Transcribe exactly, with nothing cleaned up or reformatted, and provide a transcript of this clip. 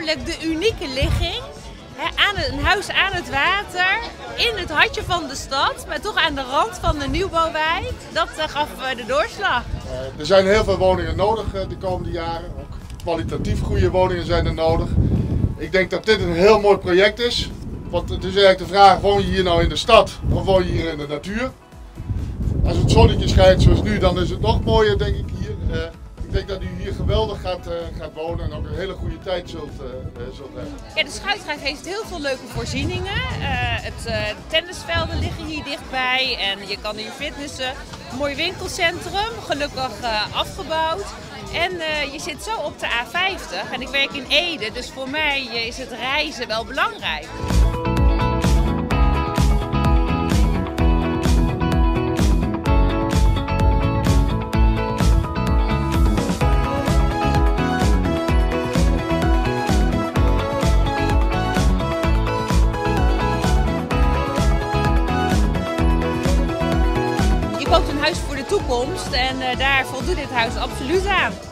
namelijk de unieke ligging. He, aan een huis aan het water, in het hartje van de stad, maar toch aan de rand van de nieuwbouwwijk. Dat uh, gaf uh, de doorslag. Uh, er zijn heel veel woningen nodig uh, de komende jaren. Ook kwalitatief goede woningen zijn er nodig. Ik denk dat dit een heel mooi project is. Want het is eigenlijk de vraag, woon je hier nou in de stad of woon je hier in de natuur? Als het zonnetje schijnt zoals nu, dan is het nog mooier, denk ik, hier. Uh, ik denk dat u hier geweldig gaat, uh, gaat wonen en ook een hele goede tijd zult, uh, uh, zult hebben. Ja, de Schuitgracht heeft heel veel leuke voorzieningen. Uh, het uh, tennisvelden liggen hier dichtbij en je kan hier fitnessen. Een mooi winkelcentrum, gelukkig uh, afgebouwd. En uh, je zit zo op de A vijftig en ik werk in Ede, dus voor mij uh, is het reizen wel belangrijk. Je koopt een huis voor de toekomst en uh, daar voldoet dit huis absoluut aan.